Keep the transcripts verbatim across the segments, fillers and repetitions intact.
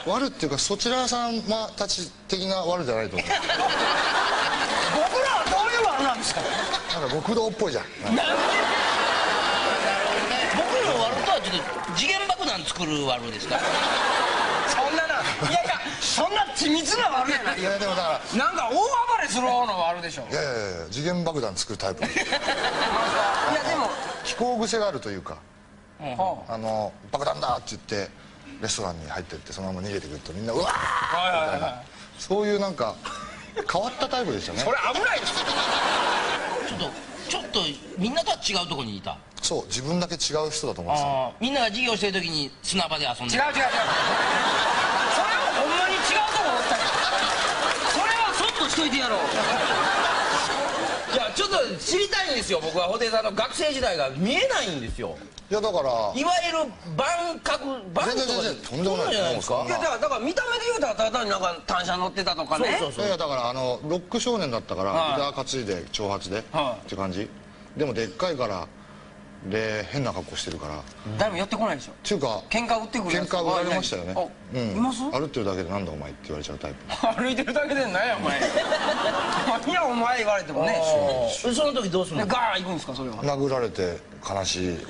悪っていうかそちらさんたち的な悪じゃないと思う。 僕らはどういう悪なんですか？ なんか極道っぽいじゃん。 なんで僕の悪とはちょっと次元爆弾作る悪ですか？ そんなないやいやそんな緻密な悪やない。 いやでもだからなんか大暴れする方の悪でしょ。 いやいやいや次元爆弾作るタイプ。 いやでも飛行癖があるというか、 うん、 あの爆弾だって言ってレストランに入ってってそのまま逃げてくるとみんなうわーみたいな、そういうなんか変わったタイプでしたね。 それ危ないです。 ちょっとちょっとみんなとは違うところにいた。 そう自分だけ違う人だと思ってた。 みんなが授業してる時に砂場で遊んでる。 違う違う違う、それはほんまに違うとこおったよ。それはそっとしといてやろう。 いやちょっと知りたいんですよ。僕は布袋さんの学生時代が見えないんですよ。 いやだからいわゆる万角バンとか全然全然とんでもないじゃないですか。 いやだからだから見た目で言うたらただになんか単車乗ってたとかね。 そうそうそう。 いやだからあのロック少年だったからギター担いで長髪でって感じ。でもでっかいからで変な格好してるから誰も寄ってこないでしょ。 っていうか喧嘩売ってくるやつ。 喧嘩売られましたよね。 あ、います？ 歩ってるだけでなんだお前って言われちゃうタイプ。 歩いてるだけでなんやお前。何やお前言われてもね。 その時どうするの？ ガーン行くんですかそれは。 殴られて悲しい。 マジ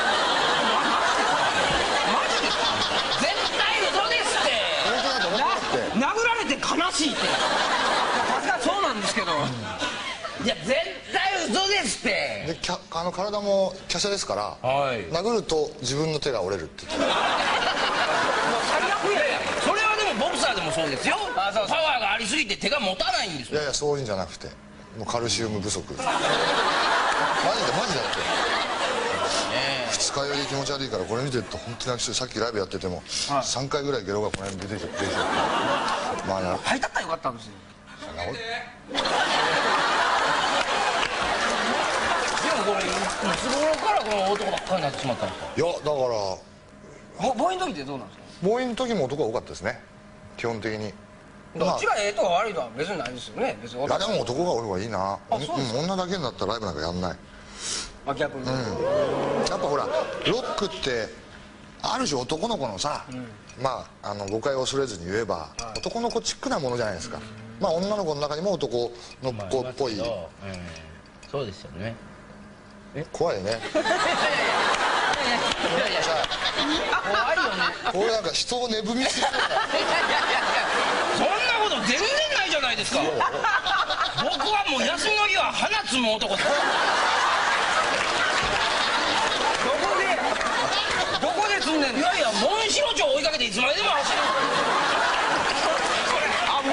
ですか？ 絶対嘘ですって。 本当だと思って殴られて悲しいって。確かにそうなんですけど。 いや絶対嘘ですって。 できゃあの体も華奢ですから、 はい、 殴ると自分の手が折れるって言ってた。 最悪や。 それはでもボクサーでもそうですよ。 あ、そうそう。 パワーがありすぎて手が持たないんですよ。 いやいやそういうんじゃなくてもうカルシウム不足。マジでマジでだって二日酔いで気持ち悪いからこれ見てると本当に泣きそう。さっきライブやっててもさんかいぐらいゲロがこの辺に出てきて、まあな入ったったらよかったんですよ。 これいつ頃からこの男ばっかりになってしまったんですか？ いやだからボボーイの時ってどうなんですか？ ボーイの時も男が多かったですね基本的に。 どっちがええとか悪いとは別にないですよね。別に。 いやでも男がおる方がいいな。 あ、そうですか。 女だけになったらライブなんかやんない。 あ、逆に。 やっぱほらロックってある種男の子のさ、まああの誤解を恐れずに言えば男の子チックなものじゃないですか。まあ女の子の中にも男の子っぽい。 そうですよね。 怖いね。 いやいや怖いよね。 これなんか人を値踏みするような。 そんなこと全然ないじゃないですか。僕はもう休みの日は花摘む男です。 どこでどこで積んでんの？ いやいやも